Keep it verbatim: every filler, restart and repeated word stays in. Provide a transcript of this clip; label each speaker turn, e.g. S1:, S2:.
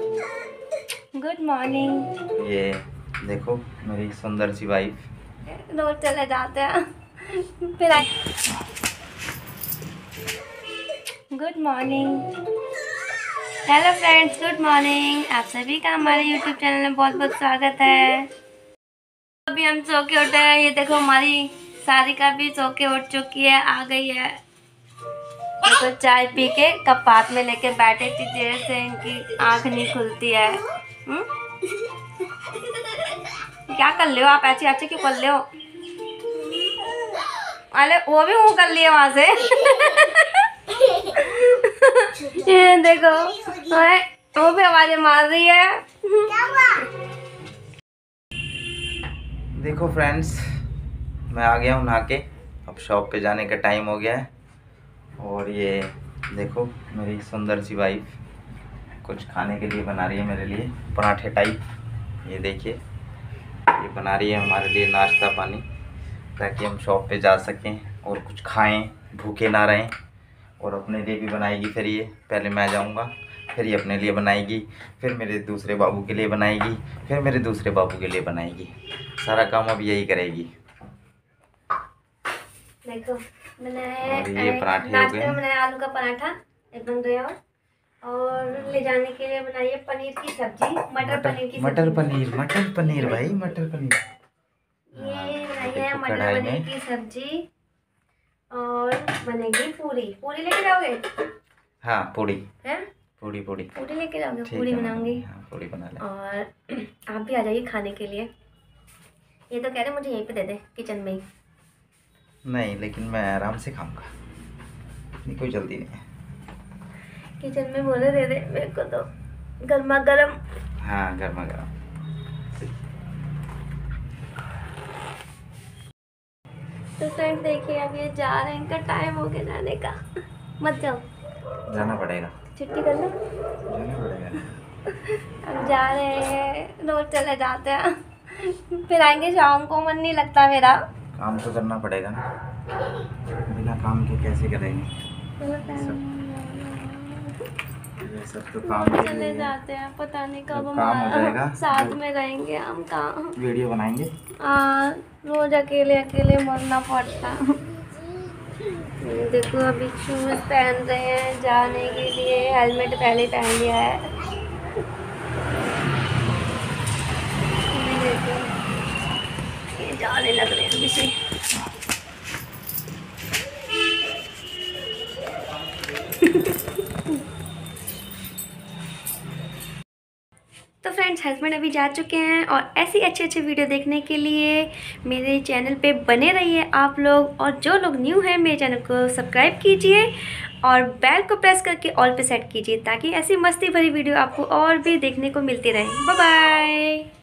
S1: Good morning.
S2: ये देखो मेरी सुंदर सी वाइफ।
S1: रोज चले जाते हैं फिर आए। Good morning. Hello friends, good morning. आप सभी का हमारे यूट्यूब चैनल में बहुत बहुत स्वागत है। अभी हम सो के उठे हैं। ये देखो हमारी सारिका भी सो के उठ चुकी है, आ गई है। तो चाय पी के कप हाथ में लेके बैठे थी, देर से इनकी आंख नहीं खुलती है। हुँ? क्या कर ले हो आप? ऐसे ऐसे क्यों कर ले हो? अरे वो भी मुँह कर लिए वहां से। ये देखो वो भी आवाजें मार रही है।
S2: देखो फ्रेंड्स, मैं आ गया हूँ नहा के। अब शॉप पे जाने का टाइम हो गया है। और ये देखो मेरी सुंदर सी वाइफ कुछ खाने के लिए बना रही है मेरे लिए, पराठे टाइप। ये देखिए, ये बना रही है हमारे लिए नाश्ता पानी, ताकि हम शॉप पे जा सकें और कुछ खाएं, भूखे ना रहें। और अपने लिए भी बनाएगी। फिर ये पहले मैं जाऊंगा, फिर ये अपने लिए बनाएगी, फिर मेरे दूसरे बाबू के लिए बनाएगी, फिर मेरे दूसरे बाबू के लिए बनाएगी। सारा काम अब यही करेगी।
S1: देखो मैंने
S2: और ये पराठे हो
S1: नाश्ते
S2: गए।
S1: में बनाया आलू का पराठा, एक बन गया। और ले जाने के लिए बनाई है पनीर की सब्जी, मटर पनीर की
S2: मटर
S1: सब्जी।
S2: पनीर मटर पनीर भाई, मटर पनीर।
S1: ये बनाई है
S2: देखो
S1: मटर
S2: कढ़ाई
S1: पनीर
S2: में।
S1: की सब्जी। और बनेगी पूरी। पूरी लेके जाओगे?
S2: हाँ पूड़ी
S1: हैं?
S2: पूड़ी पूड़ी
S1: पूरी लेके जाओगे?
S2: ठीक
S1: पूरी
S2: है,
S1: बनाऊंगी।
S2: हाँ पूड़ी बना ले।
S1: और आप भी आ जाइए खाने के लिए। ये तो कह रहे मुझे यहीं पे दे दे, किचन में ही।
S2: नहीं, लेकिन मैं आराम से खाऊंगा, नहीं कोई जल्दी नहीं है।
S1: किचन में बोले दे दे मेरे को तो गर्मा गर्म।
S2: हाँ गर्मा गर्म।
S1: तो फ्रेंड्स देखिए, अब ये जा रहे हैं, इनका टाइम हो गया जाने का। मत जाओ,
S2: जाना पड़ेगा,
S1: छुट्टी कर लो।
S2: जाना पड़ेगा।
S1: हम जा रहे हैं, रोज चले जाते हैं फिर आएंगे शाम को। मन नहीं लगता मेरा।
S2: काम तो करना पड़ेगा ना, बिना काम के कैसे करेंगे? ये सब तो काम
S1: रोज
S2: के
S1: चले
S2: लिए
S1: जाते हैं, पता नहीं कब
S2: जब काम हो
S1: हमारा
S2: जाएगा
S1: साथ
S2: तो
S1: में रहेंगे। हम कहाँ
S2: वीडियो बनाएंगे।
S1: हाँ, रोज अकेले अकेले मरना पड़ता। ये देखो अभी शूज पहन रहे हैं जाने के लिए, हेलमेट पहले पहन लिया है। ये देखो ये जाने लग रहे हैं अभी से। तो फ्रेंड्स, हस्बैंड अभी जा चुके हैं। और ऐसी अच्छे अच्छे वीडियो देखने के लिए मेरे चैनल पे बने रहिए आप लोग। और जो लोग न्यू हैं, मेरे चैनल को सब्सक्राइब कीजिए और बेल को प्रेस करके ऑल पे सेट कीजिए, ताकि ऐसी मस्ती भरी वीडियो आपको और भी देखने को मिलती रहे। Bye bye.